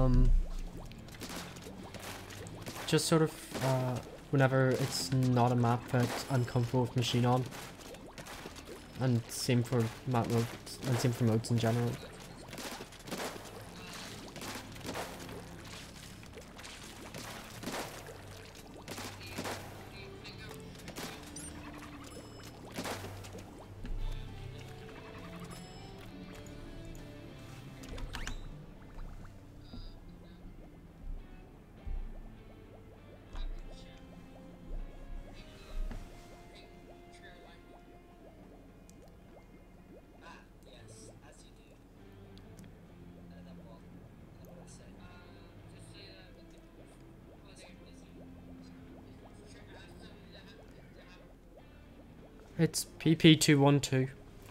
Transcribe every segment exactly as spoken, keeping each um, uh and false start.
um, just sort of uh, whenever it's not a map that I'm comfortable with machine on, and same for map modes, and same for modes in general. It's P P two one two.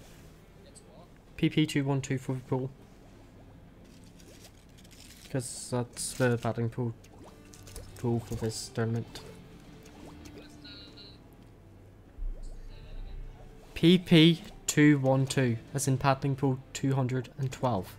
P P two one two for the pool. Because that's the batting pool pool for this tournament. P P two one two, as in paddling pool two hundred twelve.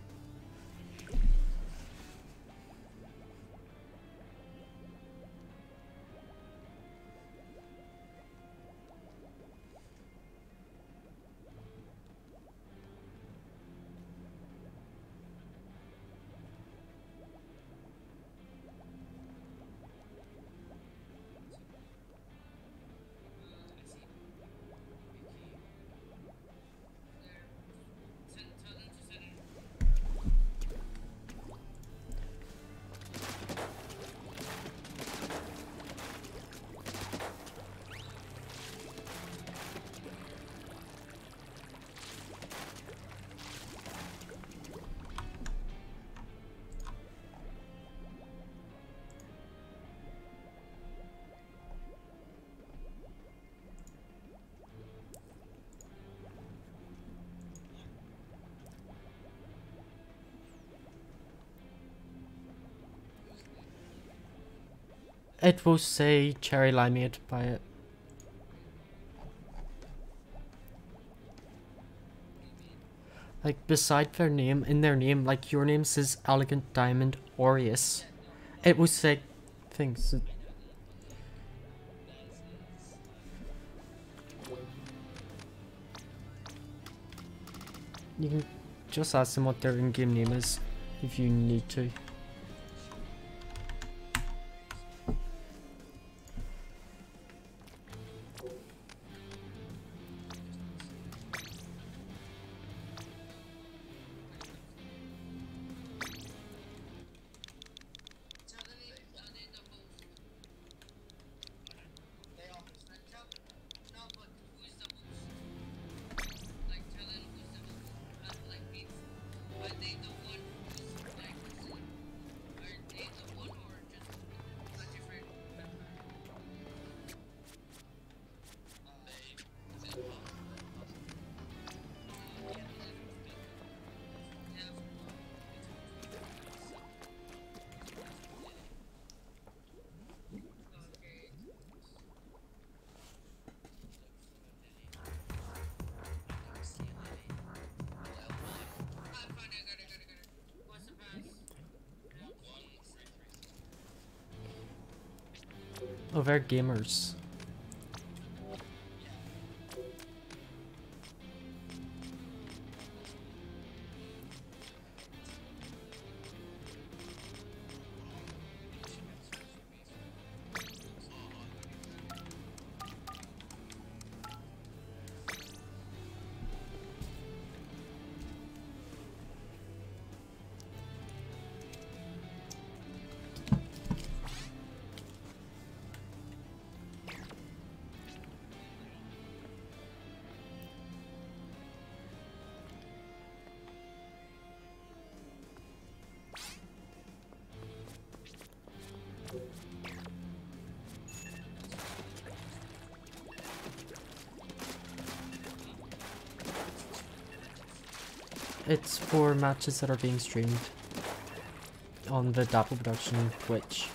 It will say cherry limeade by it. Like beside their name, in their name, like your name says Elegant Diamond Aureus. It will say things. You can just ask them what their in-game name is if you need to. Oh, they're gamers. It's for matches that are being streamed on the Dapple Production Twitch.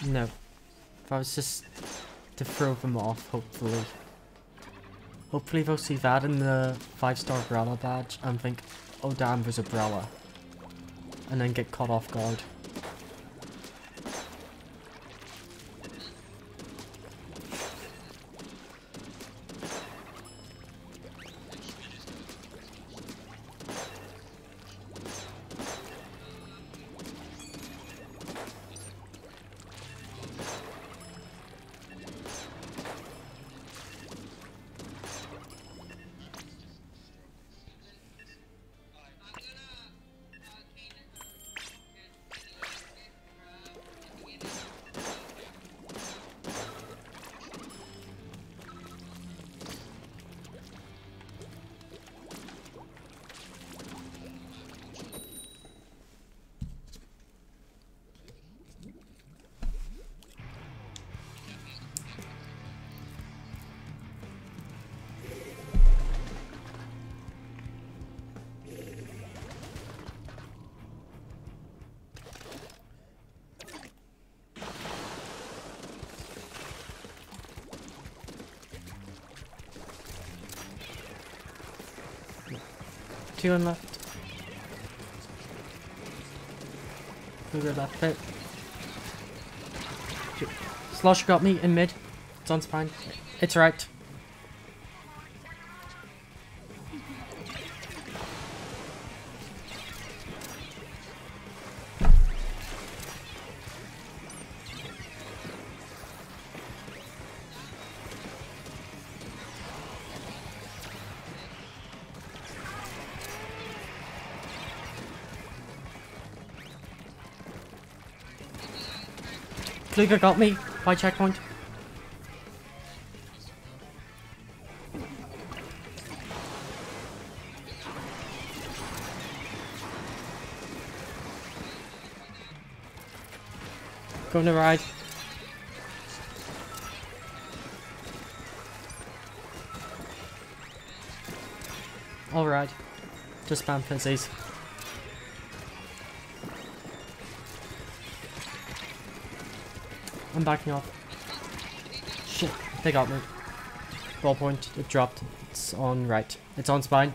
No. If I was just to throw them off, hopefully. Hopefully they'll see that in the five star Brella badge and think, oh damn, there's a Brella. And then get caught off guard. Two on left. Cougar left bit. Slosh got me in mid. It's on spine. It's right. Kluger got me by checkpoint. Going to ride. Alright. Just spam fizzies. I'm backing off. Shit, they got me. Ballpoint, it dropped. It's on right. It's on spine.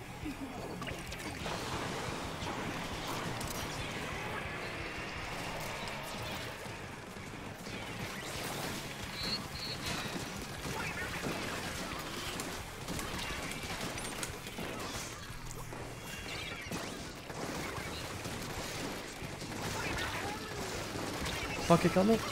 Fuck, it got me.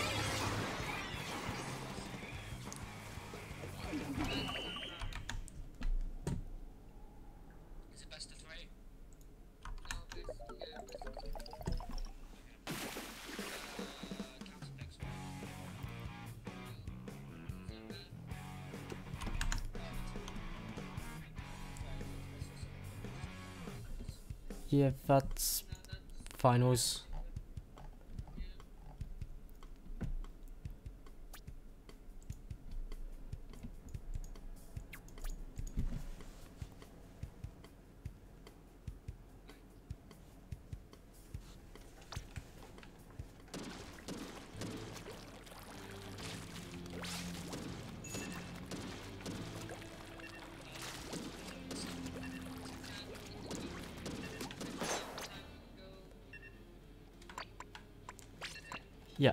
Yeah, that's finals. Yeah.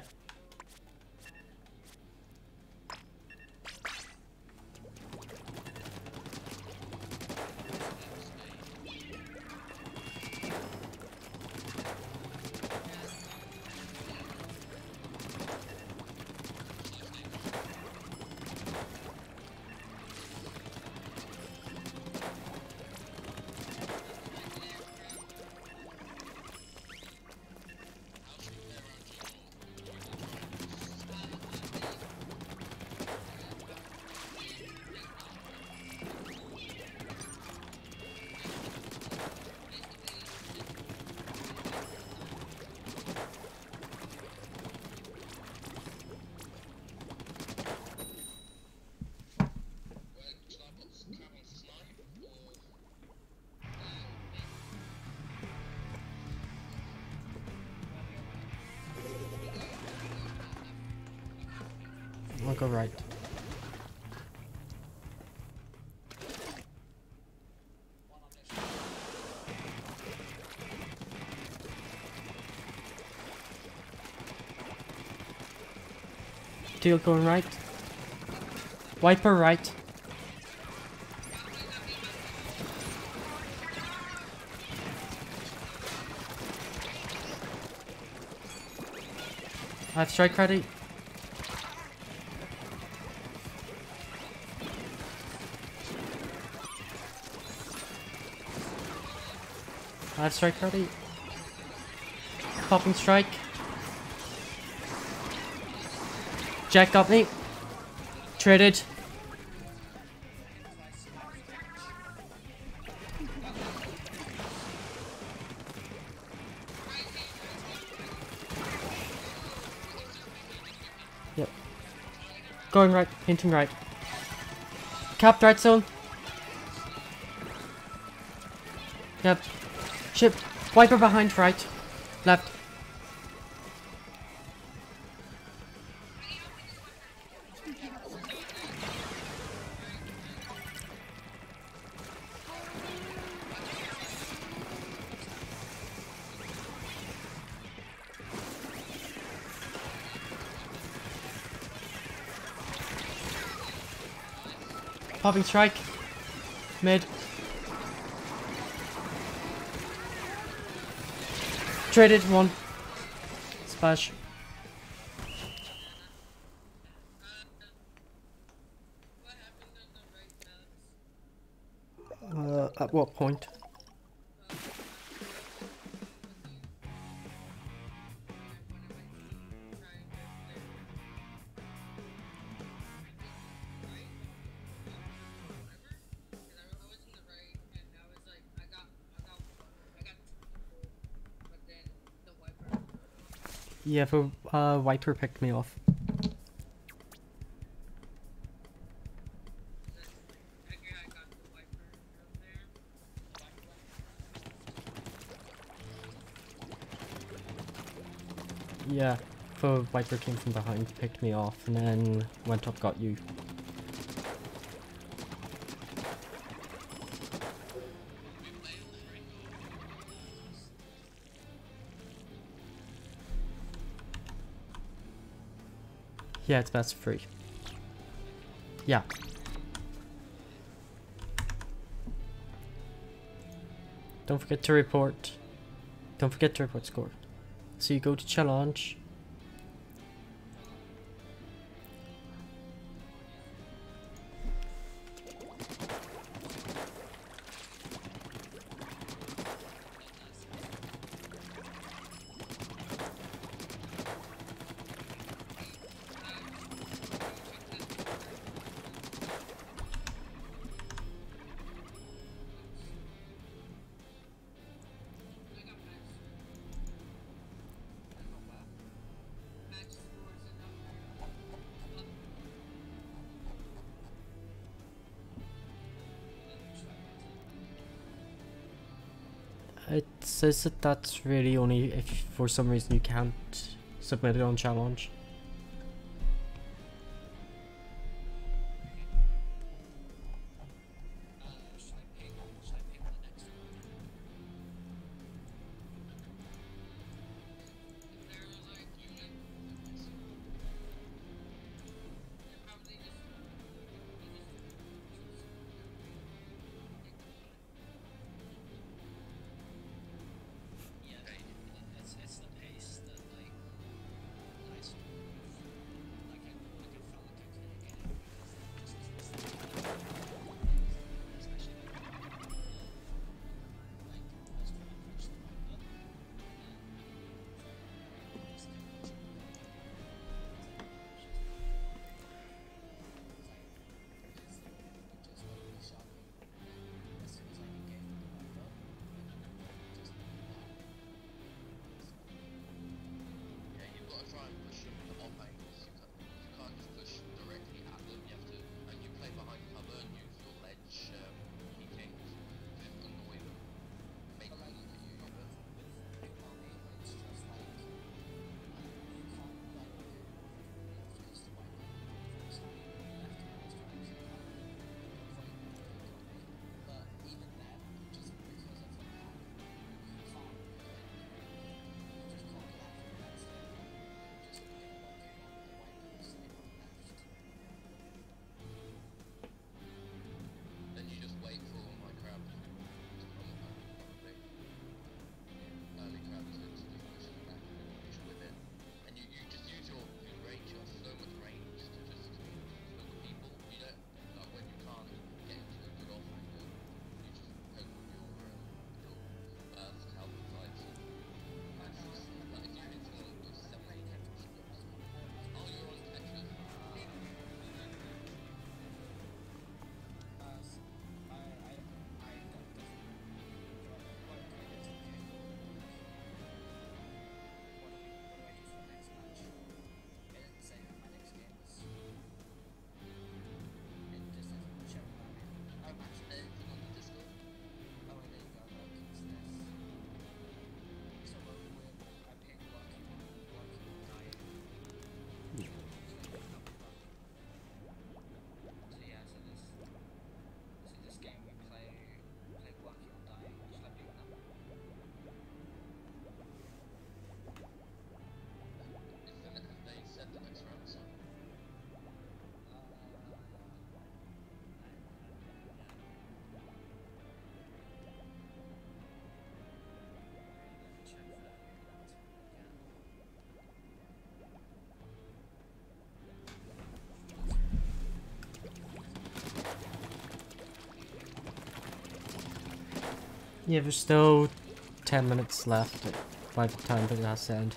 go right. Teal going right. Wiper right. I have strike ready. I have strike ready. Popping strike. Jack got me. Traded. Yep. Going right, hinting right. Capped right zone. Yep. Ship. Wiper behind right. Left. Popping strike. Mid. Traded one. Splash. Uh, at what point? Yeah, the uh, Wiper picked me off. Yeah, the Wiper came from behind, picked me off, and then went up, got you. Yeah, it's best free. Yeah. Don't forget to report. Don't forget to report score. So you go to challenge. It says that that's really only if for some reason you can't submit it on challenge. Yeah, there's still ten minutes left by the time that it has to end.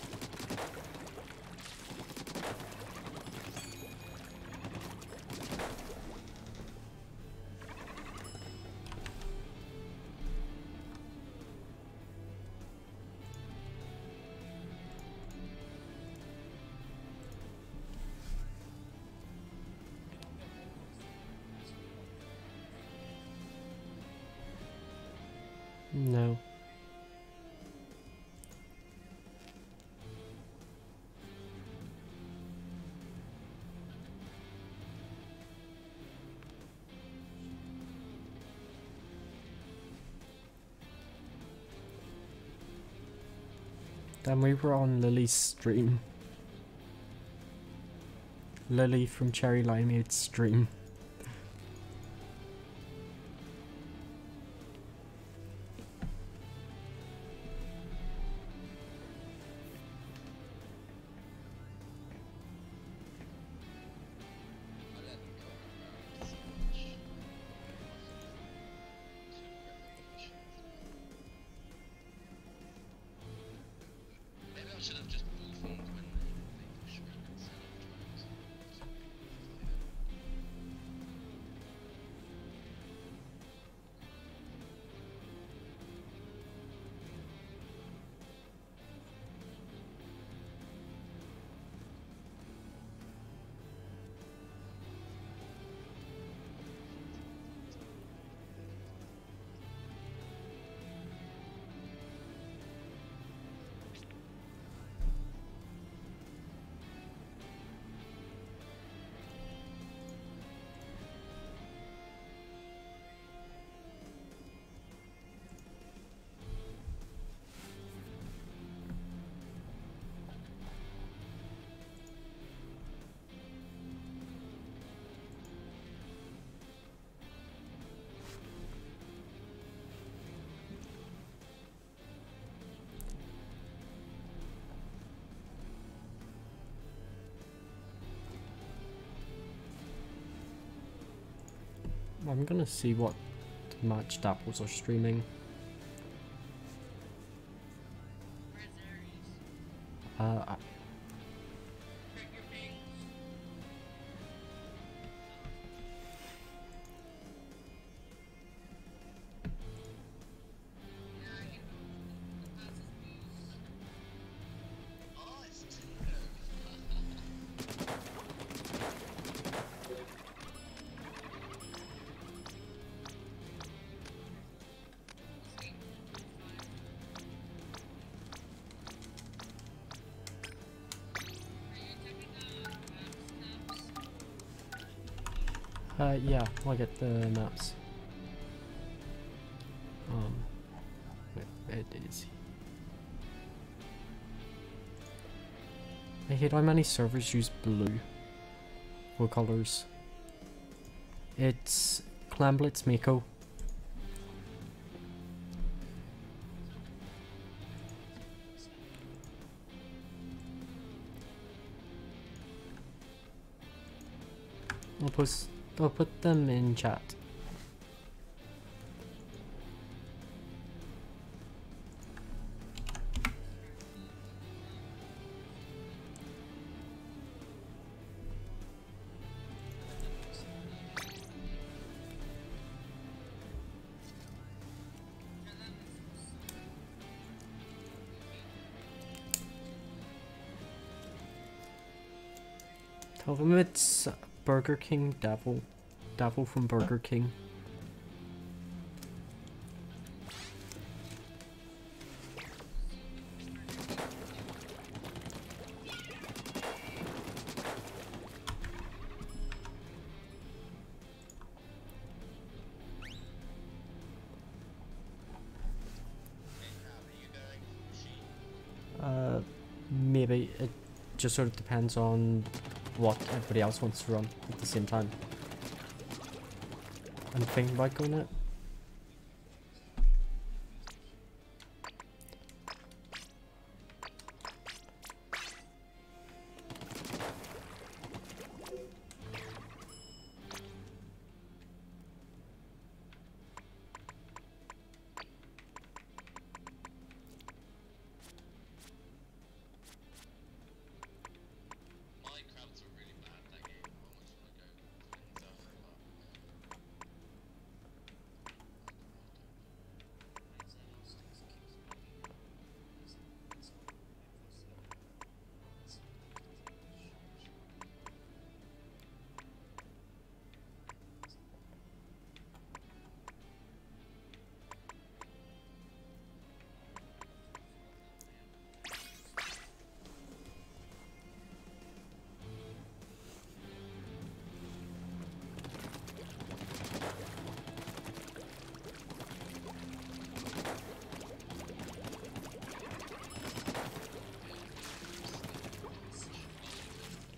No. Then we were on Lily's stream. Lily from Cherry Limeade's stream. I'm gonna see what Matched Apples are streaming. Uh, I Uh, yeah, I'll get the maps. Um, where it is. I hate how many servers use blue for colors. It's Clamblitz Miko. I'll post. I'll put them in chat. Tell them it's Burger King Devil. Devil from Burger King. Uh, maybe. It just sort of depends on what everybody else wants to run at the same time. I'm thinking about going it.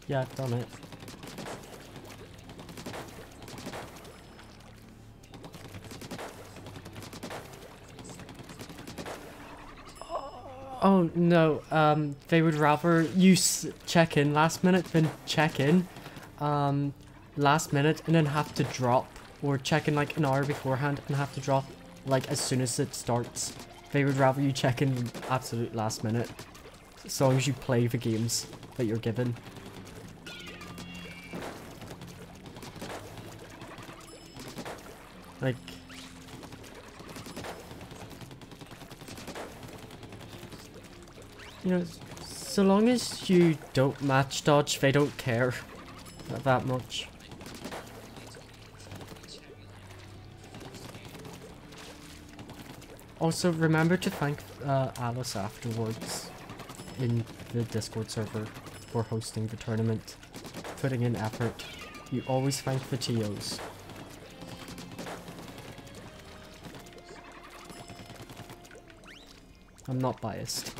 Yeah, I've done it. Oh no, um, they would rather you s check in last minute than check in um, last minute and then have to drop, or check in like an hour beforehand and have to drop like as soon as it starts. They would rather you check in absolute last minute, as long as you play the games that you're given. Like, you know, so long as you don't match dodge, they don't care that much. Also, remember to thank uh, Alice afterwards in the Discord server for hosting the tournament, putting in effort. You always thank the T Os. I'm not biased.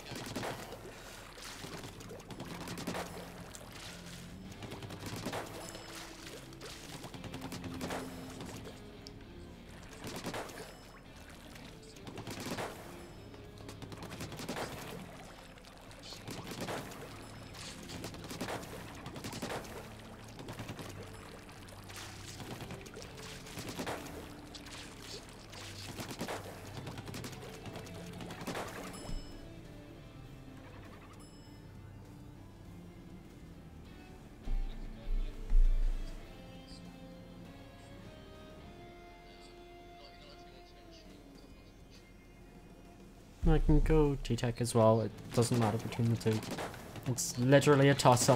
I can go T-Tech as well, it doesn't matter between the two. It's literally a toss-up.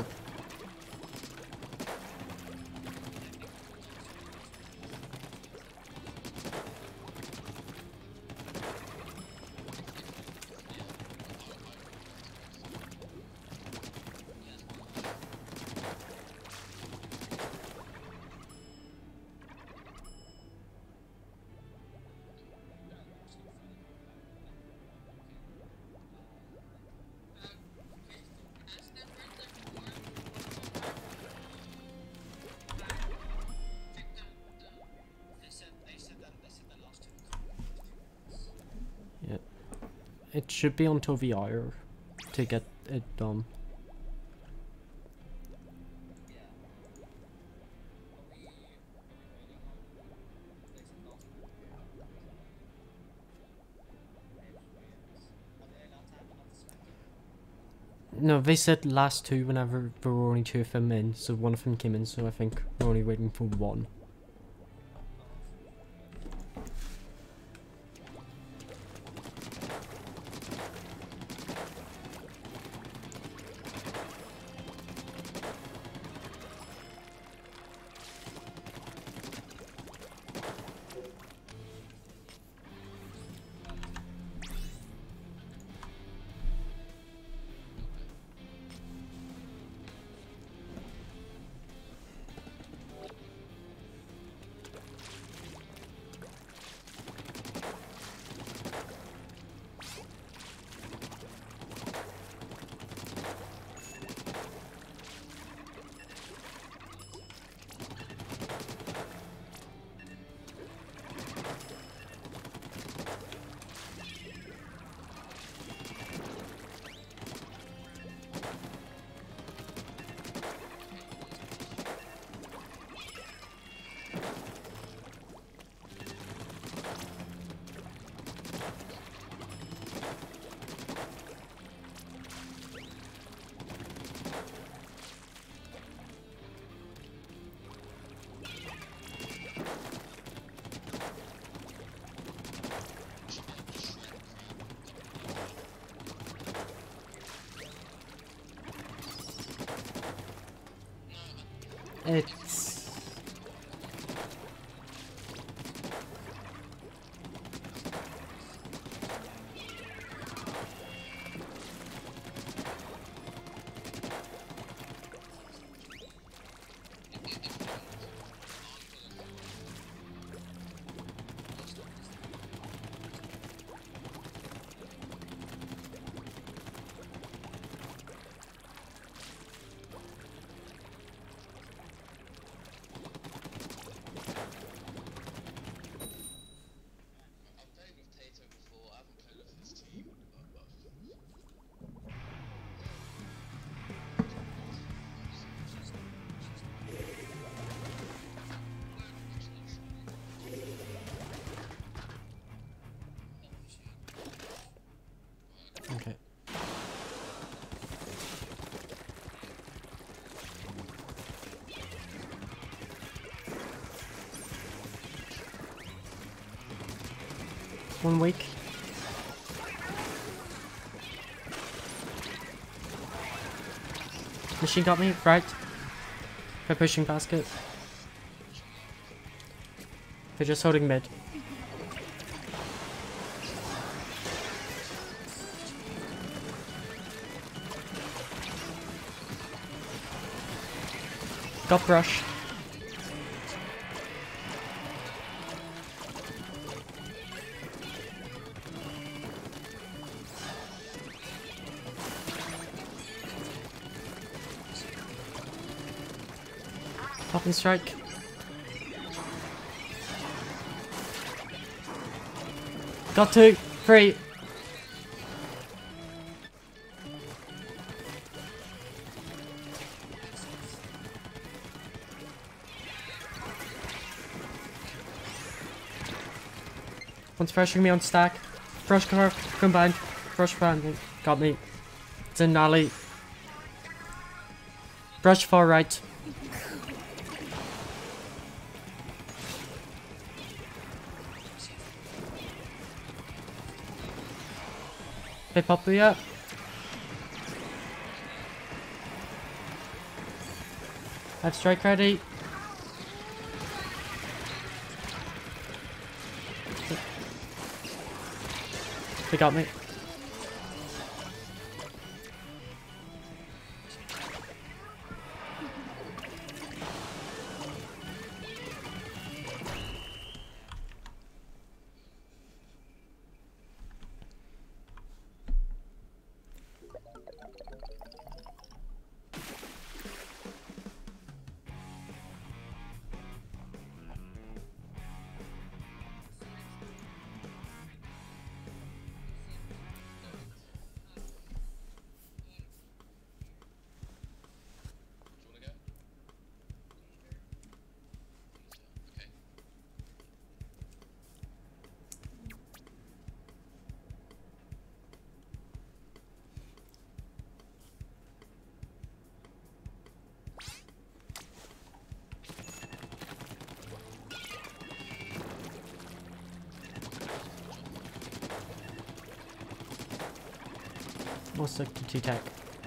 Yeah, it should be until the hour to get it done. No, they said last two whenever there were only two of them in, so one of them came in, so I think we're only waiting for one. It's... Okay. One week. Machine got me, right? They're pushing basket. They're just holding mid. Got brush. Popping strike. Got two, three. One's pressuring me on stack. Brush cover, combined. Brush banding. Got me. It's in alley. Brush far right. Hey, Poppy, yeah. I have strike ready. They got me. We'll stick to T-Tech.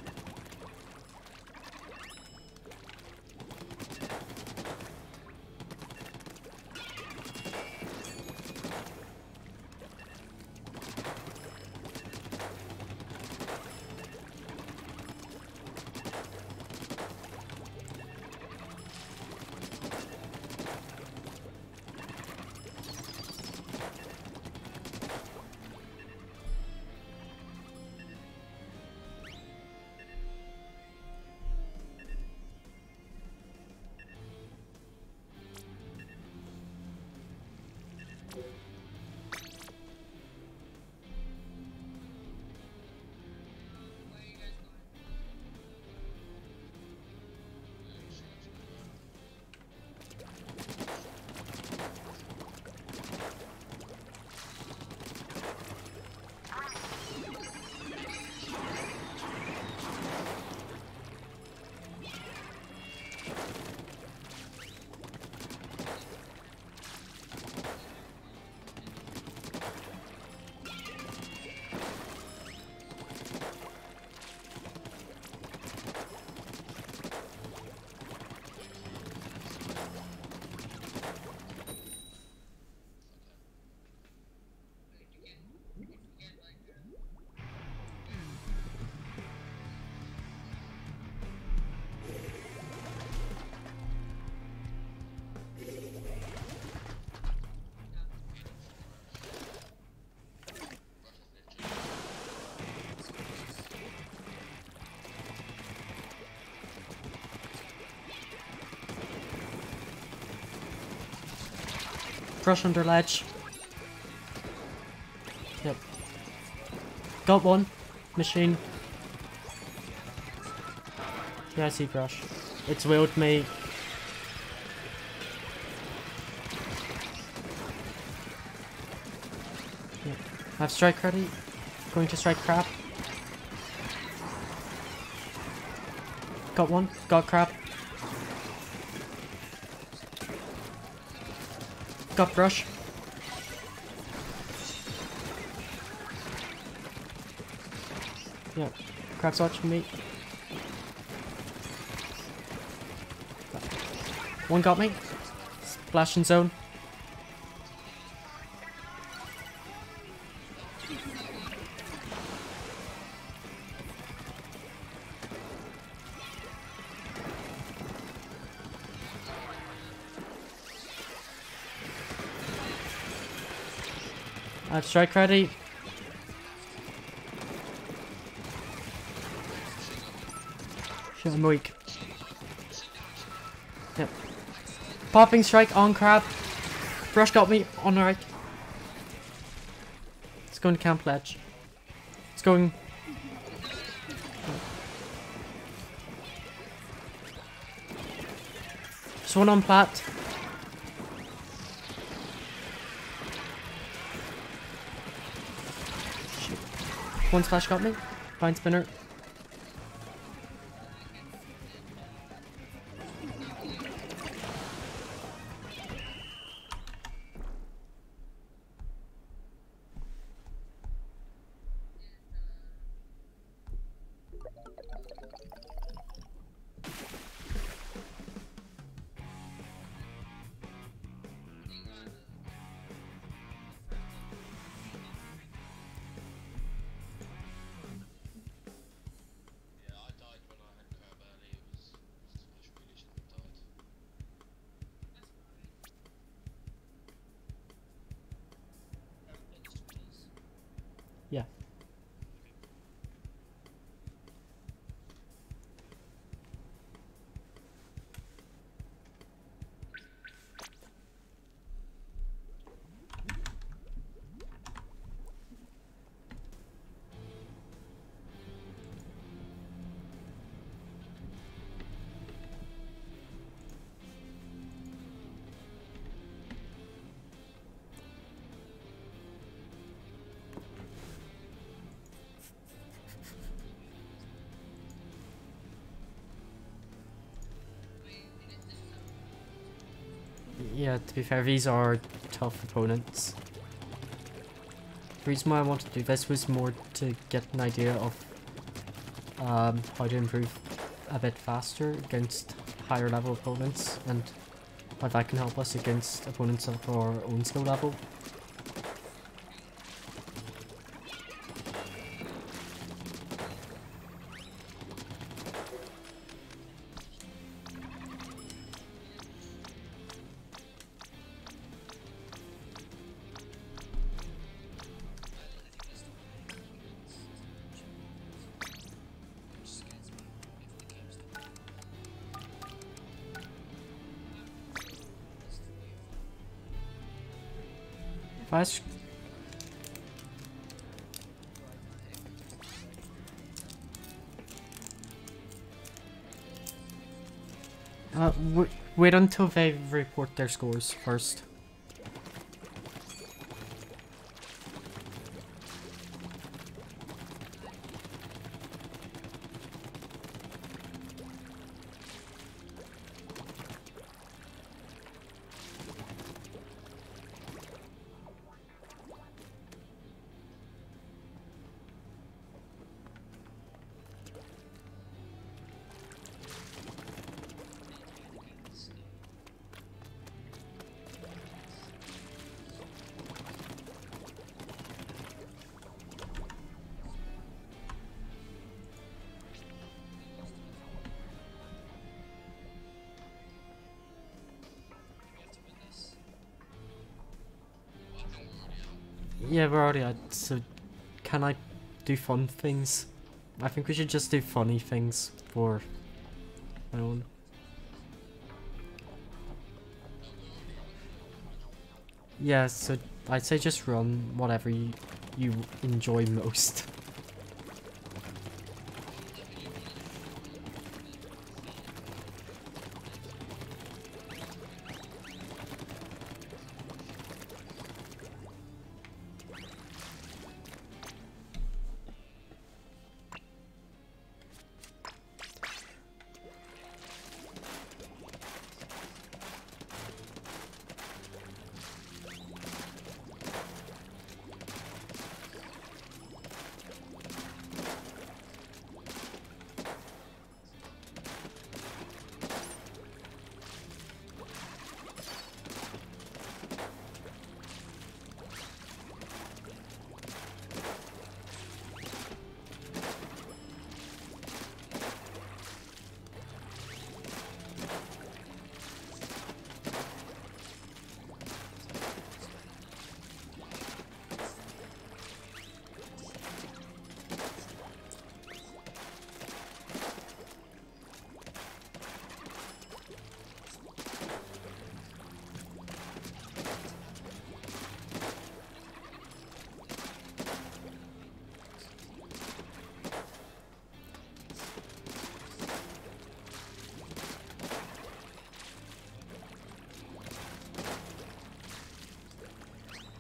Brush under ledge. Yep. Got one. Machine. Yeah, I see brush. It's willed me. Yep. I have strike ready. Going to strike crap. Got one. Got crab. Got brush. Yeah, crab's watching me. One got me. Splashing zone. I have strike ready. Shit, I'm weak. Yep. Popping strike on crab. Brush got me on the right. It's going to camp ledge. It's going. Just one on plat. One splash got me. Vine spinner. Yeah. Yeah, to be fair, these are tough opponents. The reason why I wanted to do this was more to get an idea of um, how to improve a bit faster against higher level opponents, and how that can help us against opponents of our own skill level. Fast. Uh, wait until they report their scores first. Yeah, we're already at, so can I do fun things? I think we should just do funny things for my own. Yeah, so I'd say just run whatever you, you enjoy most.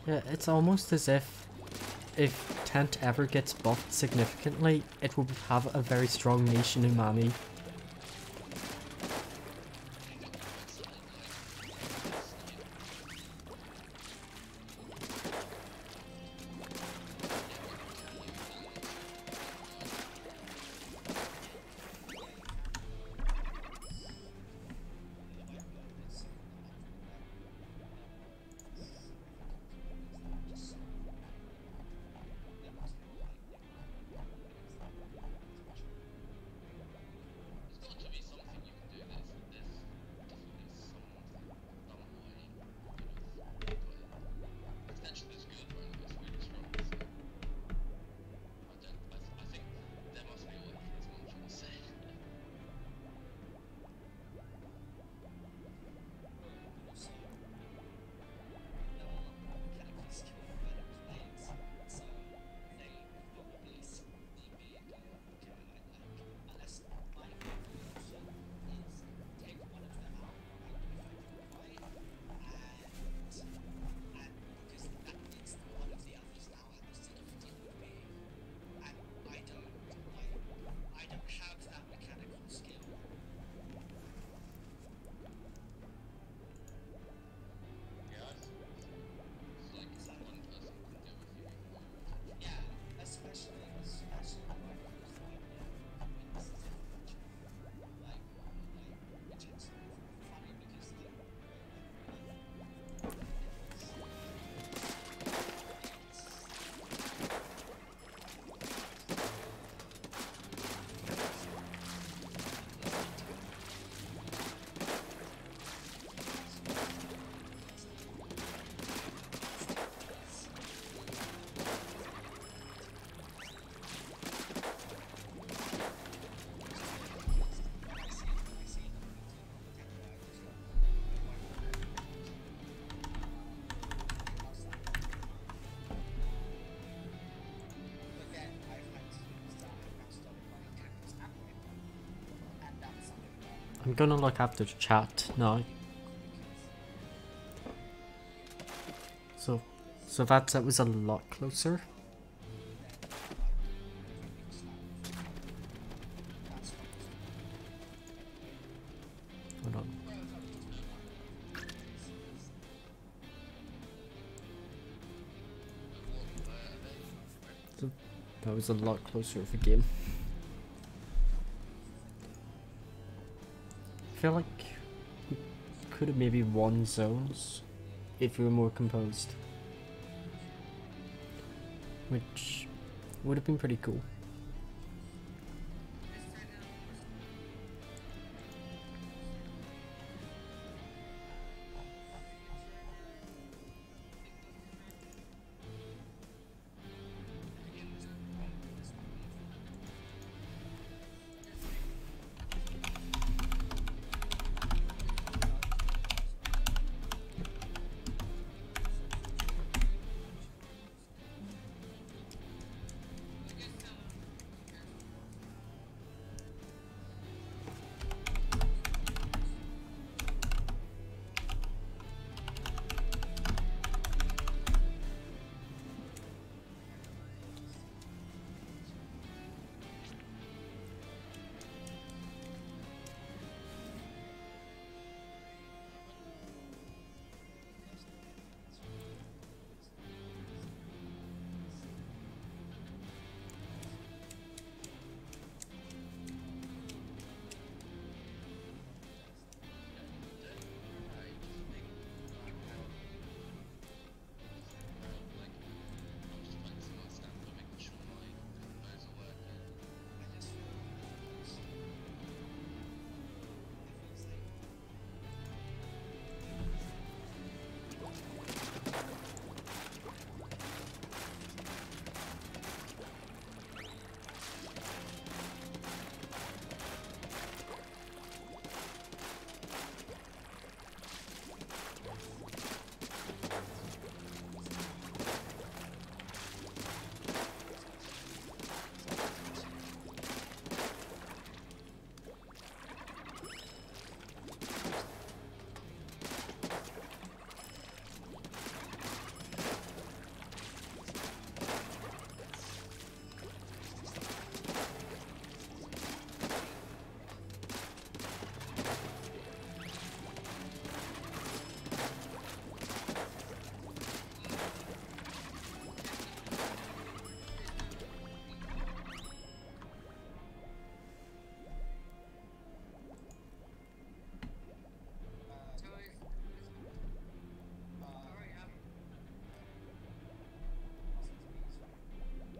Yeah, it's almost as if if Tent ever gets buffed significantly, it will have a very strong niche in Umami. I'm gonna look after the chat now. So, so that that was a lot closer. Hold on. So, that was a lot closer of a game. I feel like we could have maybe won zones if we were more composed, which would have been pretty cool.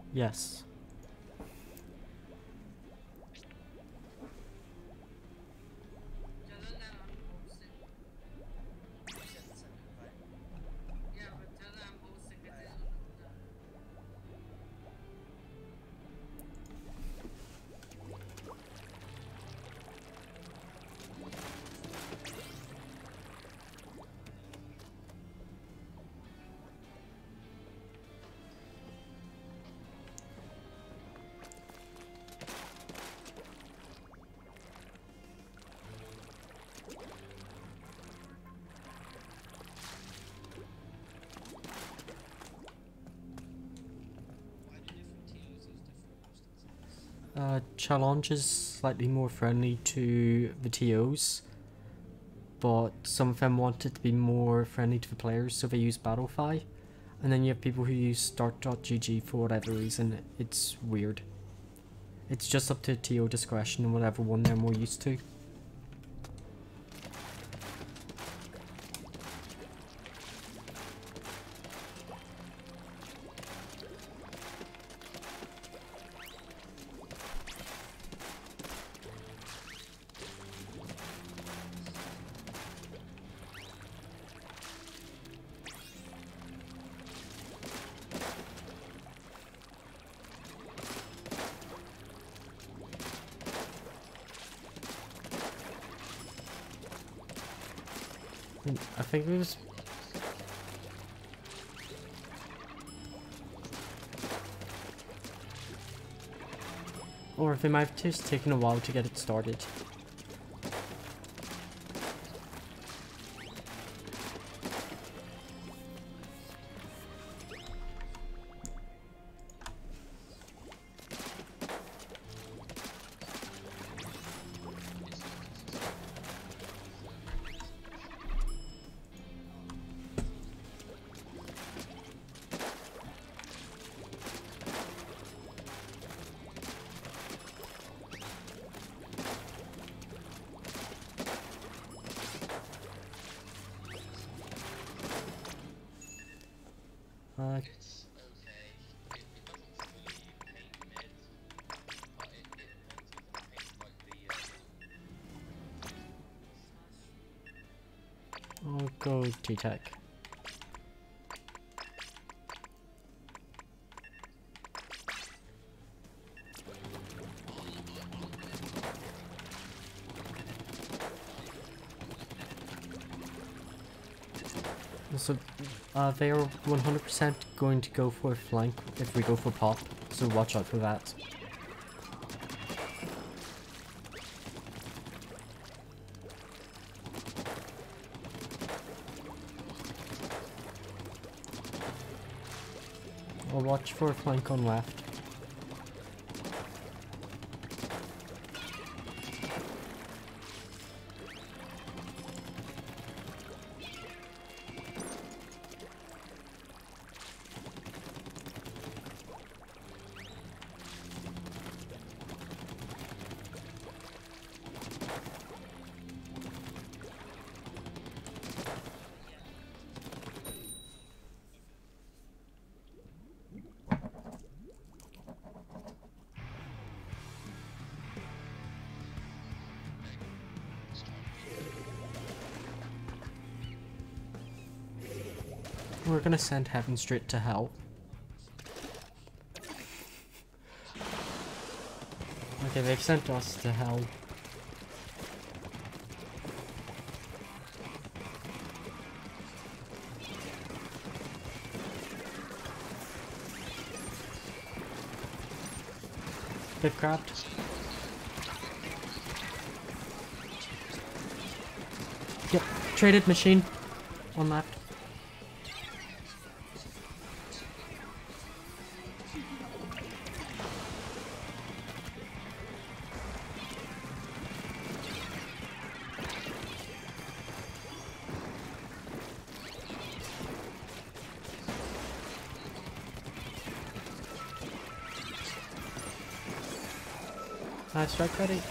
Yes. Uh, challenge is slightly more friendly to the T Os, but some of them want it to be more friendly to the players, so they use Battlefy. And then you have people who use start dot G G for whatever reason. It's weird. It's just up to T O discretion and whatever one they're more used to. I think it was... Or they might have just taken a while to get it started. Uh, I'll go T-Tech. So, uh, they are one hundred percent going to go for a flank if we go for pop, so watch out for that. I'll watch for a flank on left. We're gonna send Heaven straight to hell. Okay, they've sent us to hell. They've grabbed. Yep, traded machine. One left. Uh, strike ready.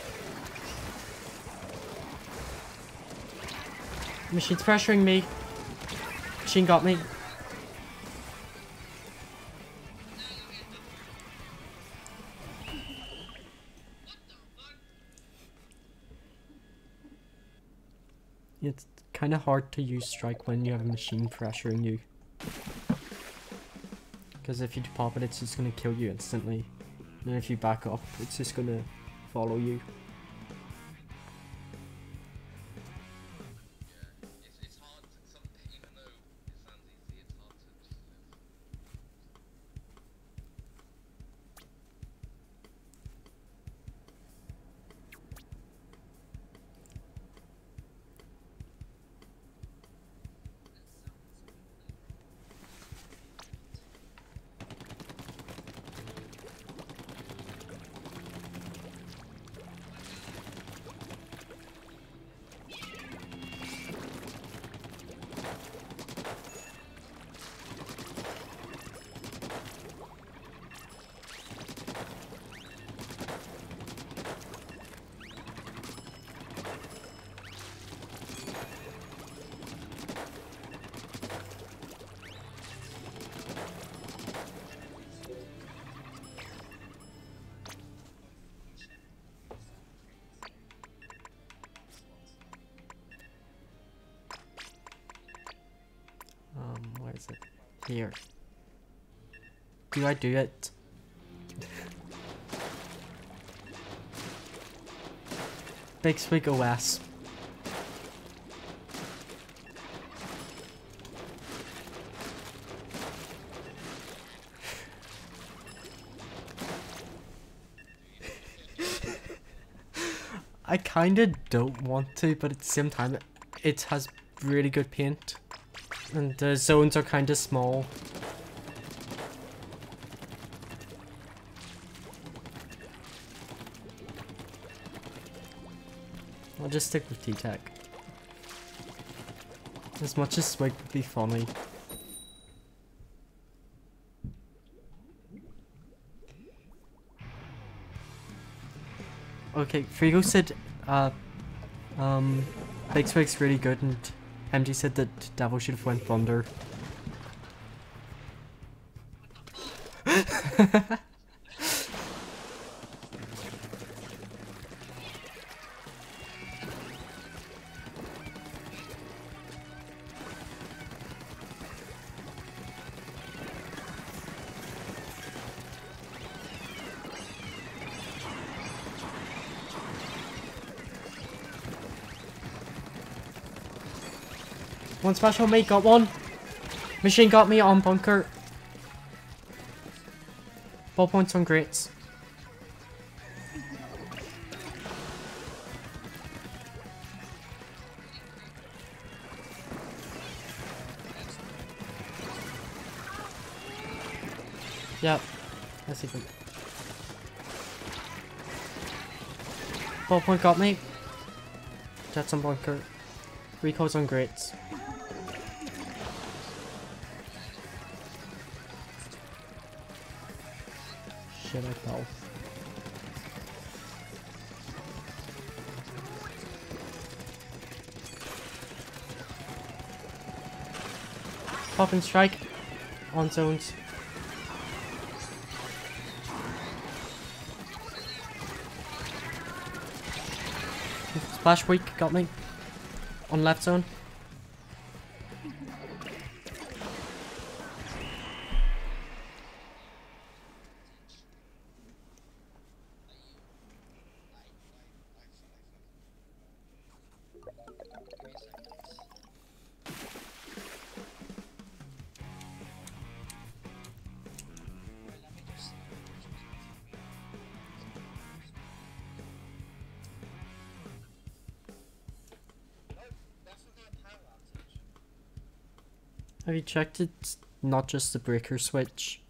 Machine's pressuring me. Machine got me. It's kind of hard to use strike when you have a machine pressuring you. Because if you pop it, it's just going to kill you instantly. And if you back up, it's just going to follow you. Is it here? Do I do it? Big Swig O S. I kinda don't want to, but at the same time, it, it has really good paint. And the zones are kinda small. I'll just stick with T-Tech. As much as Swig would be funny. Okay, Frigo said, uh, um, Big Swig's really good, and M G said that Devil should have went Thunder. One special mate got one. Machine got me on bunker. Ball points on grates. Yep. Let's see. Ball point got me. Jets on bunker. Reco's on grates. Shit, I fell. Pop and strike on zones. Splash weak got me on left zone. Have you checked it's not just the breaker switch?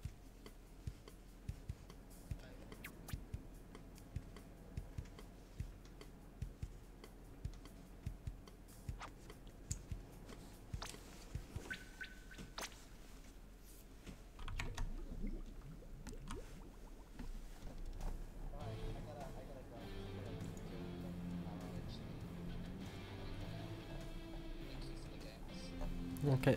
Okay.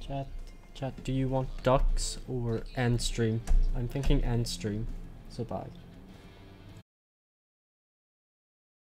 Chat, chat, do you want ducks or end stream? I'm thinking end stream, so bye.